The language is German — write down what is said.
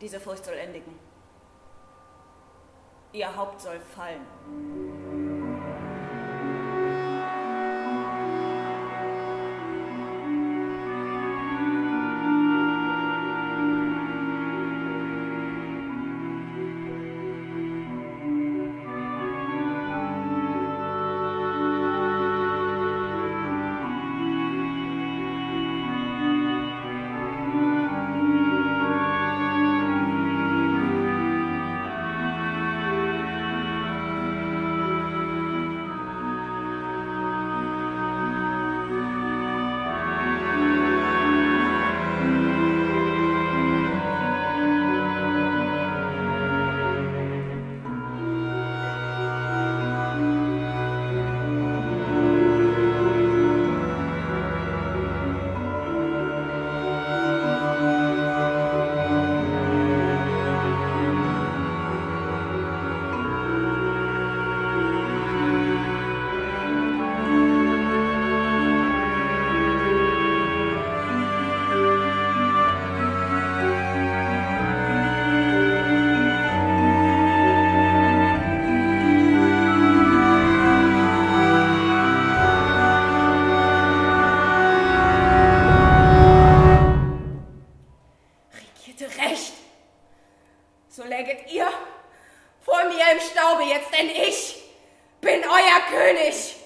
Diese Furcht soll endigen. Ihr Haupt soll fallen. Recht. So läget ihr vor mir im Staube jetzt, denn ich bin euer König.